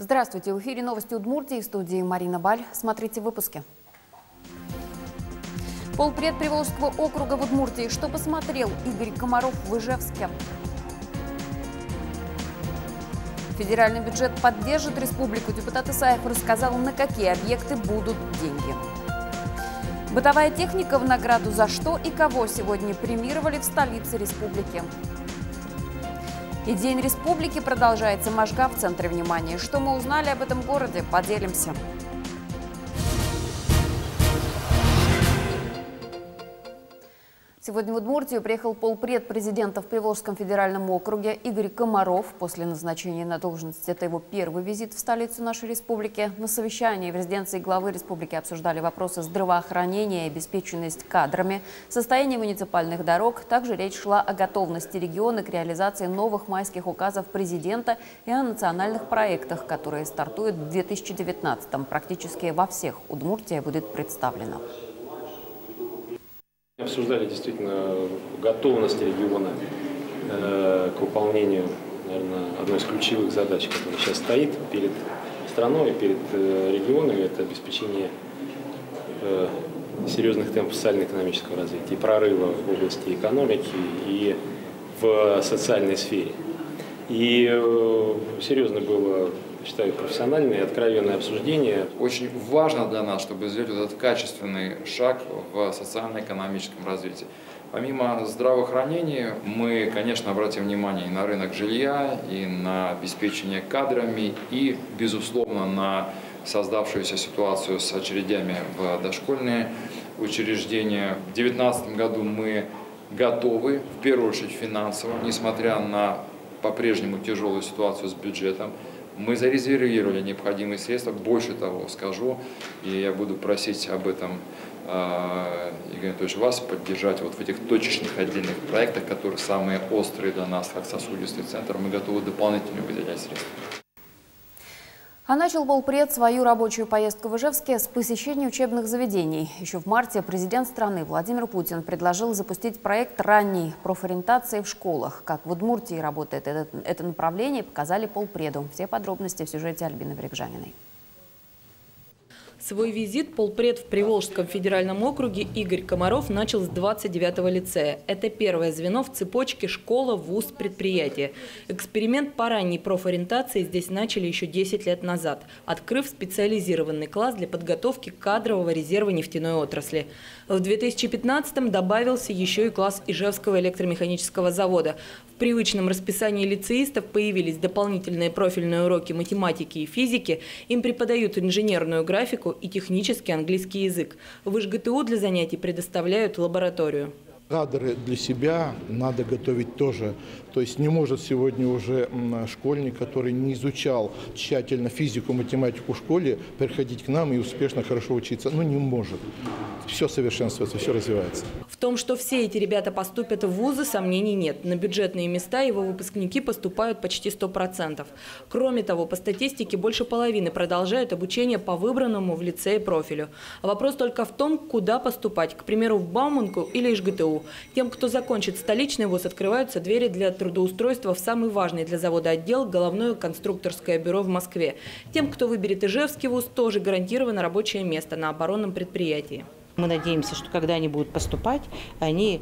Здравствуйте! В эфире новости Удмуртии, в студии Марина Баль. Смотрите в выпуске. Полпред Приволжского округа в Удмуртии. Что посмотрел Игорь Комаров в Ижевске? Федеральный бюджет поддержит республику. Депутат Исаев рассказал, на какие объекты будут деньги. Бытовая техника в награду за что и кого сегодня премировали в столице республики. И День республики продолжается. Можга в центре внимания. Что мы узнали об этом городе, поделимся. Сегодня в Удмуртию приехал полпред президента в Приволжском федеральном округе Игорь Комаров. После назначения на должность это его первый визит в столицу нашей республики. На совещании в резиденции главы республики обсуждали вопросы здравоохранения и обеспеченность кадрами, состояние муниципальных дорог. Также речь шла о готовности региона к реализации новых майских указов президента и о национальных проектах, которые стартуют в 2019-м. Практически во всех Удмуртия будет представлена. Обсуждали действительно готовность региона к выполнению, наверное, одной из ключевых задач, которая сейчас стоит перед страной, перед регионами. Это обеспечение серьезных темпов социально-экономического развития, и прорыва в области экономики и в социальной сфере. И серьезно было, считаю, профессиональное и откровенное обсуждение. Очень важно для нас, чтобы сделать этот качественный шаг в социально-экономическом развитии. Помимо здравоохранения, мы, конечно, обратим внимание и на рынок жилья, и на обеспечение кадрами, и, безусловно, на создавшуюся ситуацию с очередями в дошкольные учреждения. В 2019 году мы готовы, в первую очередь финансово, несмотря на по-прежнему тяжелую ситуацию с бюджетом. Мы зарезервировали необходимые средства. Больше того скажу, и я буду просить об этом, Игорь Анатольевич, вас поддержать вот в этих точечных отдельных проектах, которые самые острые для нас, как сосудистый центр. Мы готовы дополнительно выделять средства. А начал полпред свою рабочую поездку в Ижевске с посещения учебных заведений. Еще в марте президент страны Владимир Путин предложил запустить проект ранней профориентации в школах. Как в Удмуртии работает это направление, показали полпреду. Все подробности в сюжете Альбины Брекжаниной. Свой визит полпред в Приволжском федеральном округе Игорь Комаров начал с 29-го лицея. Это первое звено в цепочке школа, вуз, предприятие. Эксперимент по ранней профориентации здесь начали еще 10 лет назад, открыв специализированный класс для подготовки кадрового резерва нефтяной отрасли. В 2015-м добавился еще и класс Ижевского электромеханического завода. В привычном расписании лицеистов появились дополнительные профильные уроки математики и физики. Им преподают инженерную графику и технический английский язык. В ИжГТУ для занятий предоставляют лабораторию. Кадры для себя надо готовить тоже. То есть не может сегодня уже школьник, который не изучал тщательно физику, математику в школе, приходить к нам и успешно, хорошо учиться. Ну, не может. Все совершенствуется, все развивается. В том, что все эти ребята поступят в вузы, сомнений нет. На бюджетные места его выпускники поступают почти 100%. Кроме того, по статистике, больше половины продолжают обучение по выбранному в лицее профилю. А вопрос только в том, куда поступать, к примеру, в Бауманку или ИжГТУ. Тем, кто закончит столичный вуз, открываются двери для трудоустройства в самый важный для завода отдел – Головное конструкторское бюро в Москве. Тем, кто выберет Ижевский вуз, тоже гарантировано рабочее место на оборонном предприятии. Мы надеемся, что когда они будут поступать, они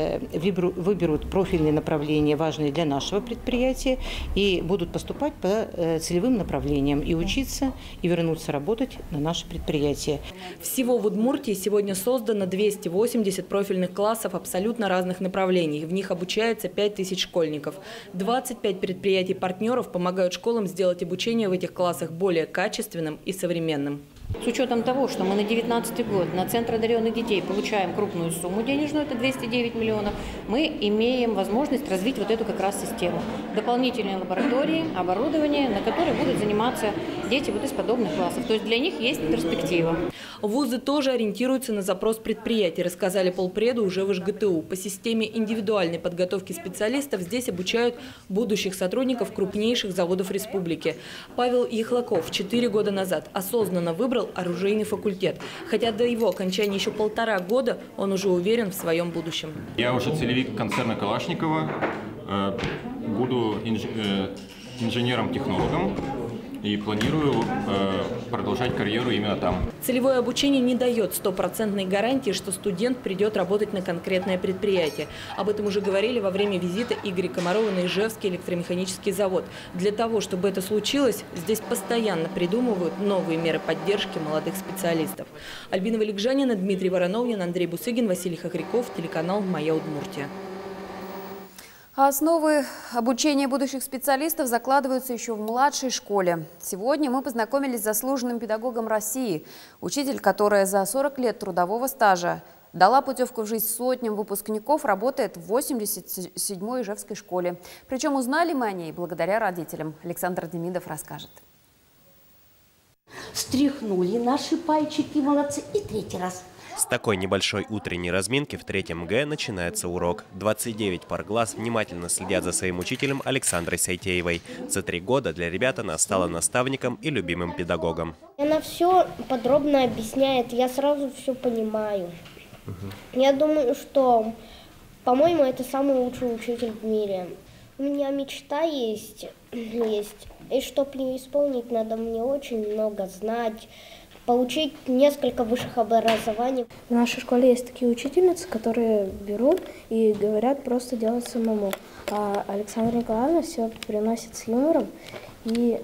выберут профильные направления, важные для нашего предприятия, и будут поступать по целевым направлениям и учиться, и вернуться работать на наше предприятие. Всего в Удмуртии сегодня создано 280 профильных классов абсолютно разных направлений. В них обучается 5000 школьников. 25 предприятий-партнеров помогают школам сделать обучение в этих классах более качественным и современным. С учетом того, что мы на 2019 год на Центр одаренных детей получаем крупную сумму денежную, это 209 миллионов, мы имеем возможность развить вот эту как раз систему. Дополнительные лаборатории, оборудование, на которое будут заниматься дети вот из подобных классов. То есть для них есть перспектива. Вузы тоже ориентируются на запрос предприятий, рассказали полпреду уже в ИжГТУ. По системе индивидуальной подготовки специалистов здесь обучают будущих сотрудников крупнейших заводов республики. Павел Ехлаков 4 года назад осознанно выбрал оружейный факультет. Хотя до его окончания еще 1,5 года, он уже уверен в своем будущем. Я уже целевик концерна Калашникова, буду инженером-технологом. и планирую продолжать карьеру именно там. Целевое обучение не дает стопроцентной гарантии, что студент придет работать на конкретное предприятие. Об этом уже говорили во время визита Игоря Комарова на Ижевский электромеханический завод. Для того, чтобы это случилось, здесь постоянно придумывают новые меры поддержки молодых специалистов. Альбина Валикжанина, Дмитрий Вороновнин, Андрей Бусыгин, Василий Хохряков, телеканал «Моя Удмуртия». Основы обучения будущих специалистов закладываются еще в младшей школе. Сегодня мы познакомились с заслуженным педагогом России, учитель, которая за 40 лет трудового стажа дала путевку в жизнь сотням выпускников, работает в 87-й Ижевской школе. Причем узнали мы о ней благодаря родителям. Александр Демидов расскажет. Стряхнули наши пальчики, молодцы, и третий раз. С такой небольшой утренней разминки в 3-м Г начинается урок. 29 пар глаз внимательно следят за своим учителем Александрой Сайтеевой. За 3 года для ребят она стала наставником и любимым педагогом. Она все подробно объясняет, я сразу все понимаю. Я думаю, что, по-моему, это самый лучший учитель в мире. У меня мечта есть, и чтобы ее исполнить, надо мне очень много знать, получить несколько высших образований. В нашей школе есть такие учительницы, которые берут и говорят просто делать самому. А Александра Николаевна все приносит с юмором и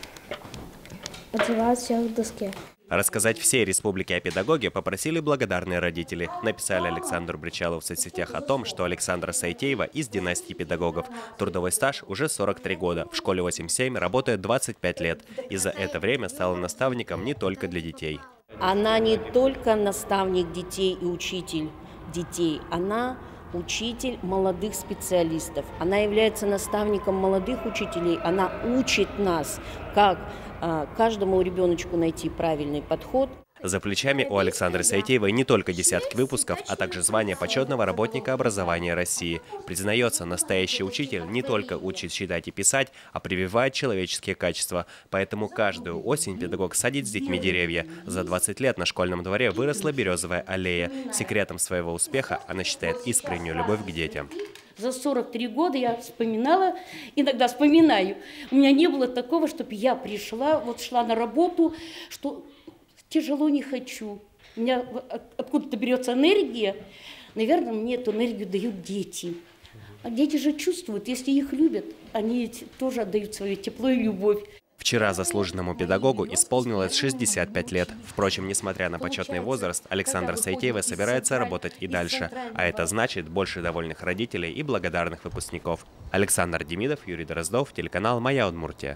отзывает всех в доске. Рассказать всей республике о педагоге попросили благодарные родители. Написали Александру Бричалову в соцсетях о том, что Александра Сайтеева из династии педагогов. Трудовой стаж уже 43 года. В школе 87 работает 25 лет. И за это время стала наставником не только для детей. Она не только наставник детей и учитель детей, она учитель молодых специалистов. Она является наставником молодых учителей. Она учит нас, как каждому ребеночку найти правильный подход. За плечами у Александры Сайтеевой не только десятки выпусков, а также звание почетного работника образования России. Признается, настоящий учитель не только учит читать и писать, а прививает человеческие качества. Поэтому каждую осень педагог садит с детьми деревья. За 20 лет на школьном дворе выросла березовая аллея. Секретом своего успеха она считает искреннюю любовь к детям. За 43 года я иногда вспоминаю. У меня не было такого, чтобы я пришла, шла на работу, что тяжело не хочу. У меня откуда-то берется энергия. Наверное, мне эту энергию дают дети. А дети же чувствуют, если их любят, они тоже отдают свое тепло и любовь. Вчера заслуженному педагогу исполнилось 65 лет. Впрочем, несмотря на почетный возраст, Александра Сайтеева собирается работать и дальше. А это значит больше довольных родителей и благодарных выпускников. Александр Демидов, Юрий Дроздов, телеканал «Моя Удмуртия».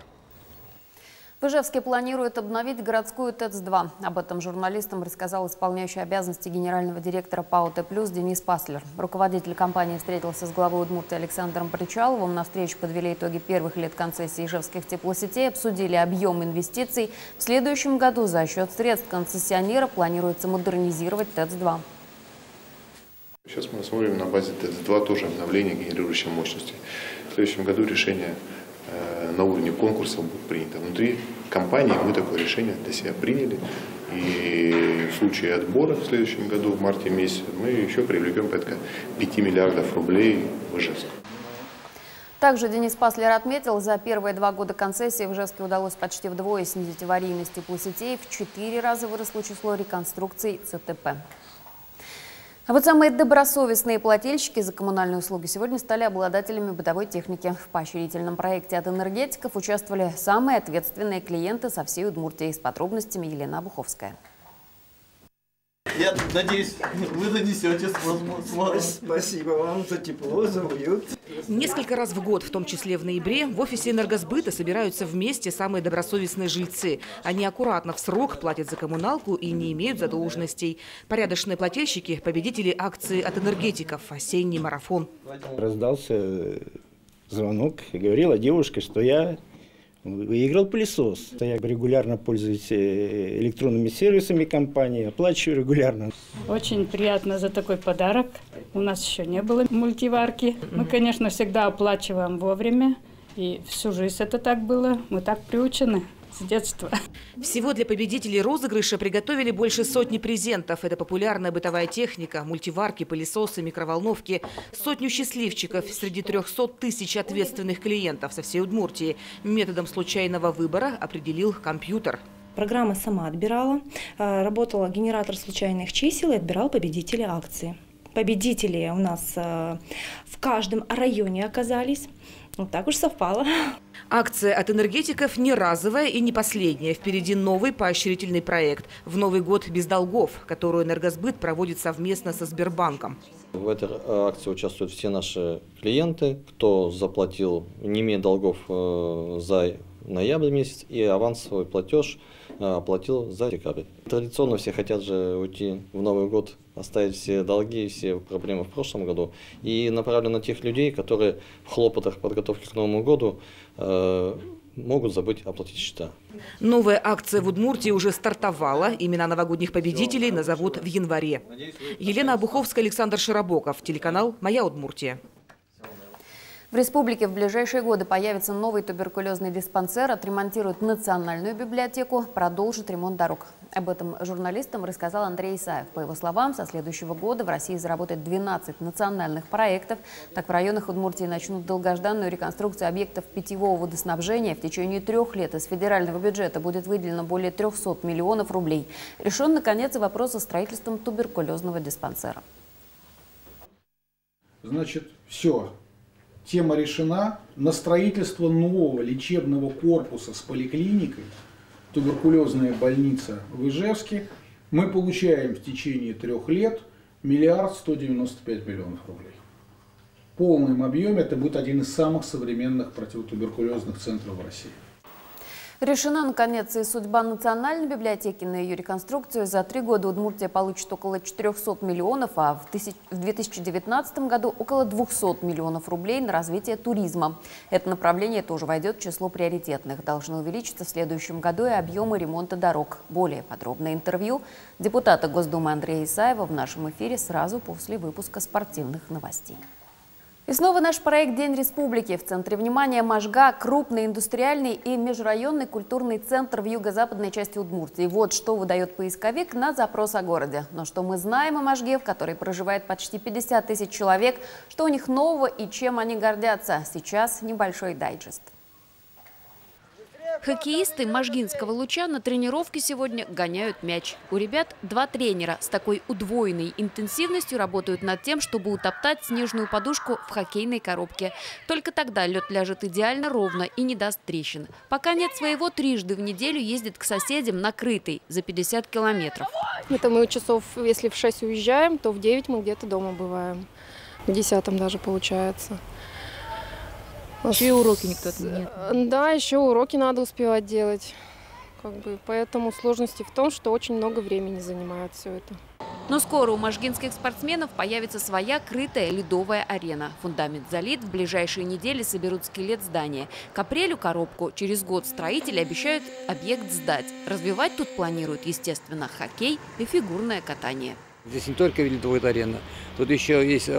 В Ижевске планируют обновить городскую ТЭЦ-2. Об этом журналистам рассказал исполняющий обязанности генерального директора ПАО «Т+» Денис Паслер. Руководитель компании встретился с главой Удмуртии Александром Бричаловым. На встречу подвели итоги первых лет концессии ижевских теплосетей, обсудили объем инвестиций. В следующем году за счет средств концессионера планируется модернизировать ТЭЦ-2. Сейчас мы смотрим на базе ТЭЦ-2 тоже обновление генерирующей мощности. В следующем году решение на уровне конкурса будет принято. Внутри компании мы такое решение для себя приняли. И в случае отбора в следующем году, в марте месяце, мы еще привлекем порядка 5 миллиардов рублей в Ижевск. Также Денис Паслер отметил, за первые 2 года концессии в Ижевске удалось почти вдвое снизить аварийность теплосетей, в 4 раза выросло число реконструкций ЦТП. А вот самые добросовестные плательщики за коммунальные услуги сегодня стали обладателями бытовой техники. В поощрительном проекте от энергетиков участвовали самые ответственные клиенты со всей Удмуртии. С подробностями Елена Буховская. Я надеюсь, вы донесете Спасибо вам за тепло, за уют. Несколько раз в год, в том числе в ноябре, в офисе энергосбыта собираются вместе самые добросовестные жильцы. Они аккуратно в срок платят за коммуналку и не имеют задолженностей. Порядочные плательщики – победители акции от энергетиков «Осенний марафон». Раздался звонок, и говорила девушка, что я выиграл пылесос. Я регулярно пользуюсь электронными сервисами компании, оплачиваю регулярно. Очень приятно за такой подарок. У нас еще не было мультиварки. Мы, конечно, всегда оплачиваем вовремя. И всю жизнь это так было. Мы так приучены. с детства. Всего для победителей розыгрыша приготовили больше сотни презентов. Это популярная бытовая техника, мультиварки, пылесосы, микроволновки. Сотню счастливчиков среди 300 тысяч ответственных клиентов со всей Удмуртии. Методом случайного выбора определил компьютер. Программа сама отбирала, работала генератор случайных чисел и отбирал победителей акции. Победители у нас в каждом районе оказались. Вот так уж совпало. Акция от энергетиков не разовая и не последняя. Впереди новый поощрительный проект «В Новый год без долгов», которую «Энергосбыт» проводит совместно со Сбербанком. В этой акции участвуют все наши клиенты, кто заплатил, не имея долгов за ноябрь месяц, и авансовый платеж оплатил за декабрь. Традиционно все хотят же уйти в Новый год, оставить все долги, все проблемы в прошлом году. И направлен на тех людей, которые в хлопотах подготовки к Новому году могут забыть оплатить счета. Новая акция в Удмуртии уже стартовала. Имена новогодних победителей назовут в январе. Елена Обуховская, Александр Широбоков. Телеканал «Моя Удмуртия». В республике в ближайшие годы появится новый туберкулезный диспансер, отремонтируют национальную библиотеку, продолжит ремонт дорог. Об этом журналистам рассказал Андрей Исаев. По его словам, со следующего года в России заработает 12 национальных проектов. Так в районах Удмуртии начнут долгожданную реконструкцию объектов питьевого водоснабжения. В течение 3 лет из федерального бюджета будет выделено более 300 миллионов рублей. Решен, наконец, и вопрос со строительством туберкулезного диспансера. Значит, все. Тема решена. На строительство нового лечебного корпуса с поликлиникой, туберкулезная больница в Ижевске, мы получаем в течение 3 лет 1 195 миллионов рублей. В полном объеме это будет один из самых современных противотуберкулезных центров в России. Решена, наконец, и судьба национальной библиотеки. На ее реконструкцию за 3 года Удмуртия получит около 400 миллионов, а в 2019 году около 200 миллионов рублей на развитие туризма. Это направление тоже войдет в число приоритетных. Должны увеличиться в следующем году и объемы ремонта дорог. Более подробное интервью депутата Госдумы Андрея Исаева в нашем эфире сразу после выпуска спортивных новостей. И снова наш проект «День республики». В центре внимания Можга – крупный индустриальный и межрайонный культурный центр в юго-западной части Удмуртии. Вот что выдает поисковик на запрос о городе. Но что мы знаем о Можге, в которой проживает почти 50 тысяч человек, что у них нового и чем они гордятся. Сейчас небольшой дайджест. Хоккеисты Можгинского Луча на тренировке сегодня гоняют мяч. У ребят 2 тренера с такой удвоенной интенсивностью работают над тем, чтобы утоптать снежную подушку в хоккейной коробке. Только тогда лед ляжет идеально ровно и не даст трещин. Пока нет своего, 3 раза в неделю ездит к соседям на Крытый за 50 километров. Это мы часов, если в 6 уезжаем, то в 9 мы где-то дома бываем. В 10 даже получается. Еще и уроки никто нет. Да, еще уроки надо успевать делать. Поэтому сложности в том, что очень много времени занимает все это. Но скоро у можгинских спортсменов появится своя крытая ледовая арена. Фундамент залит, в ближайшие недели соберут скелет здания. К апрелю коробку, через год строители обещают объект сдать. Развивать тут планируют, естественно, хоккей и фигурное катание. Здесь не только ледовая арена, тут еще есть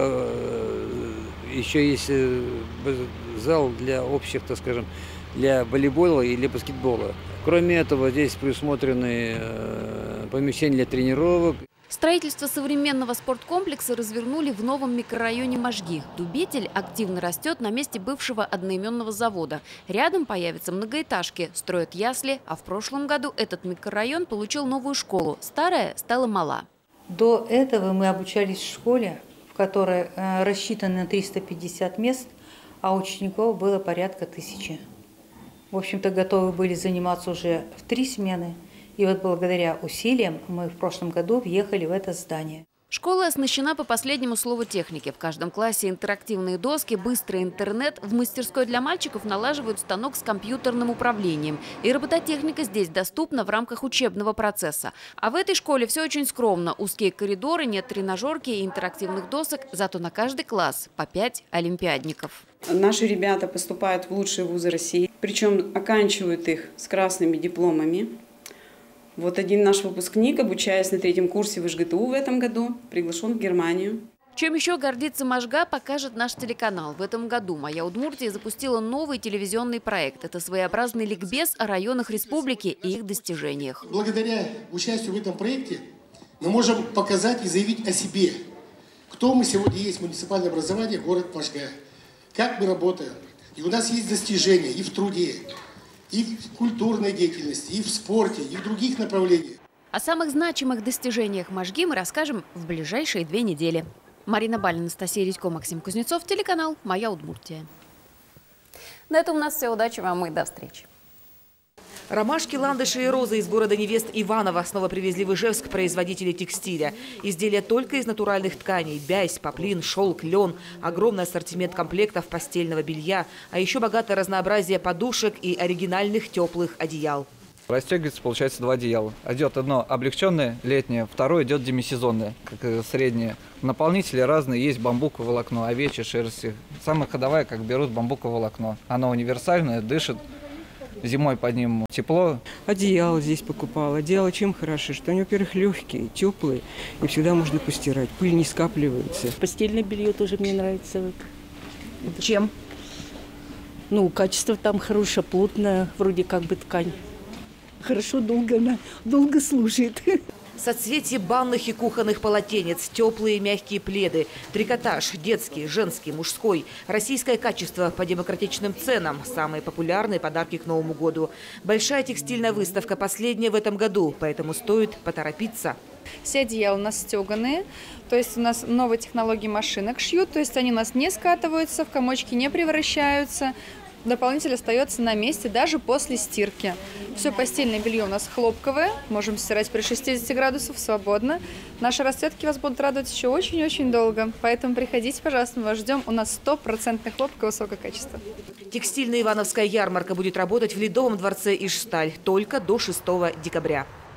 зал для общих, так скажем, для волейбола и для баскетбола. Кроме этого, здесь предусмотрены помещения для тренировок. Строительство современного спорткомплекса развернули в новом микрорайоне Можги. Дубитель активно растет на месте бывшего одноименного завода. Рядом появятся многоэтажки, строят ясли, а в прошлом году этот микрорайон получил новую школу. Старая стала мала. До этого мы обучались в школе, в которой рассчитано на 350 мест, а учеников было порядка 1000. В общем-то, готовы были заниматься уже в 3 смены. И вот благодаря усилиям мы в прошлом году въехали в это здание. Школа оснащена по последнему слову техники. В каждом классе интерактивные доски, быстрый интернет. В мастерской для мальчиков налаживают станок с компьютерным управлением. И робототехника здесь доступна в рамках учебного процесса. А в этой школе все очень скромно. Узкие коридоры, нет тренажерки и интерактивных досок. Зато на каждый класс по 5 олимпиадников. Наши ребята поступают в лучшие вузы России. Причем оканчивают их с красными дипломами. Вот один наш выпускник, обучаясь на 3-м курсе в ИЖГТУ в этом году, приглашен в Германию. Чем еще гордится Можга, покажет наш телеканал. В этом году «Моя Удмуртия» запустила новый телевизионный проект. Это своеобразный ликбез о районах республики и их достижениях. Благодаря участию в этом проекте мы можем показать и заявить о себе. Кто мы сегодня есть, муниципальное образование, город Можга. Как мы работаем. И у нас есть достижения и в труде, и в культурной деятельности, и в спорте, и в других направлениях. О самых значимых достижениях Можги мы расскажем в ближайшие 2 недели. Марина Баль, Анастасия Редько, Максим Кузнецов, телеканал «Моя Удмуртия». На этом у нас все. Удачи вам и до встречи. Ромашки, ландыши и розы из города невест Иваново снова привезли в Ижевск производители текстиля. Изделия только из натуральных тканей – бязь, поплин, шелк, лен, огромный ассортимент комплектов постельного белья, а еще богатое разнообразие подушек и оригинальных теплых одеял. Расстегивается, получается, 2 одеяла. Идет одно облегченное, летнее, второе идет демисезонное, как среднее. Наполнители разные, есть бамбуковое волокно, овечье, шерсти. Самая ходовая, как берут бамбуковое волокно. Оно универсальное, дышит. Зимой под ним тепло. Одеяло здесь покупала. Одеяло чем хороши? Что они, во-первых, легкие, теплые, и всегда можно постирать. Пыль не скапливается. Постельное белье тоже мне нравится. Чем? Ну, качество там хорошее, плотное, вроде как бы ткань. Хорошо, долго служит. Соцветие банных и кухонных полотенец, теплые мягкие пледы, трикотаж, детский, женский, мужской, российское качество по демократичным ценам, самые популярные подарки к Новому году. Большая текстильная выставка, последняя в этом году, поэтому стоит поторопиться. Все одеяла у нас стеганые, то есть у нас новые технологии машинок шьют, то есть они у нас не скатываются, в комочки не превращаются. Дополнитель остается на месте даже после стирки. Все постельное белье у нас хлопковое, можем стирать при 60 градусах свободно. Наши расцветки вас будут радовать еще очень-очень долго, поэтому приходите, пожалуйста, мы вас ждем. У нас 100% хлопка высокого качества. Текстильная Ивановская ярмарка будет работать в Ледовом дворце Ижсталь только до 6 декабря.